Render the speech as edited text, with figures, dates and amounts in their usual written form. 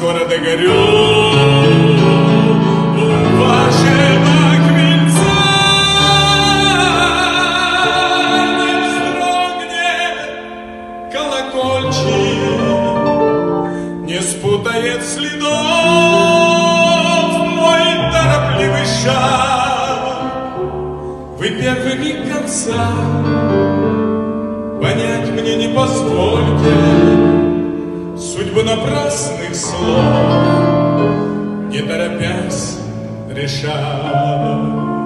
скоро догорю у вашего крыльца. Не вздрогнет колокольчик, не спутает следов мой торопливый шаг. Вы первый миг конца понять мне не позвольте, судьбу напрасных слов не торопясь решать.